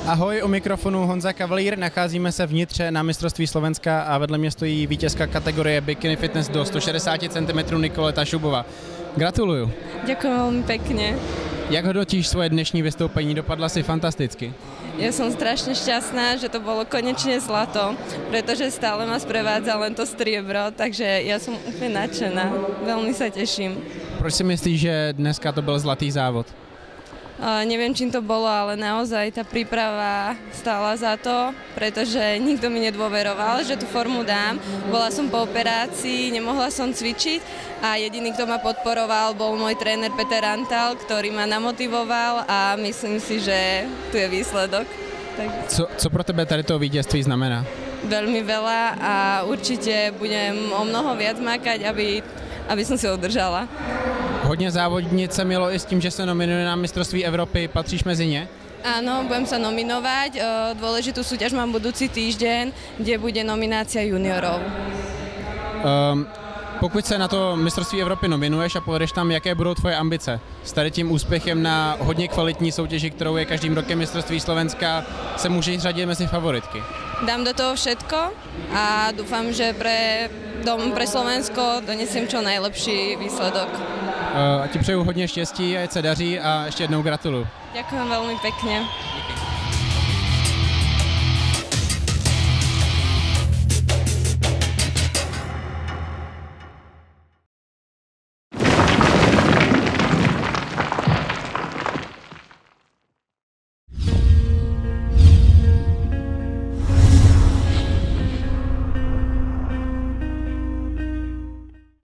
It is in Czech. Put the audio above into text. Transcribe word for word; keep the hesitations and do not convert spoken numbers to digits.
Ahoj, u mikrofonu Honza Kavalír, nacházíme se vnitře na mistrovství Slovenska a vedle mě stojí vítězka kategorie Bikini Fitness do sto šedesát centimetrů Nikoleta Šubová. Gratuluju. Ďakujem veľmi pekne. Jak hodnotíš svoje dnešní vystoupení? Dopadla si fantasticky. Ja som strašne šťastná, že to bolo konečne zlato, pretože stále ma sprevádza len to striebro, takže ja som úplne nadšená. Veľmi sa teším. Proč si myslíš, že dneska to byl zlatý závod? Uh, neviem, čím to bolo, ale naozaj tá príprava stála za to, pretože nikto mi nedôveroval, že tú formu dám. Bola som po operácii, nemohla som cvičiť a jediný, kto ma podporoval, bol môj tréner Peter Antal, ktorý ma namotivoval a myslím si, že tu je výsledok. Tak... Co, co pro tebe tady to vítězství znamená? Veľmi veľa a určite budem o mnoho viac makať, aby, aby som si ho udržala. Hodně závodnic se mělo i s tím, že se nominuje na mistrovství Evropy. Patříš mezi ně? Áno, budem sa nominovať. Dôležitú súťaž mám budúci týždeň, kde bude nominácia juniorov. Um, pokud se na to mistrovství Evropy nominuješ a povedeš tam, jaké budou tvoje ambice s tady tím úspěchem na hodně kvalitní soutěži, kterou je každým rokem mistrovství Slovenska, se můžeš řadit mezi favoritky? Dám do toho všetko a dúfam, že pre, dom, pre Slovensko donesiem čo najlepší výsledok. Uh, a ti přeju hodně štěstí, ať se daří a ještě jednou gratuluju. Ďakujem veľmi pekne.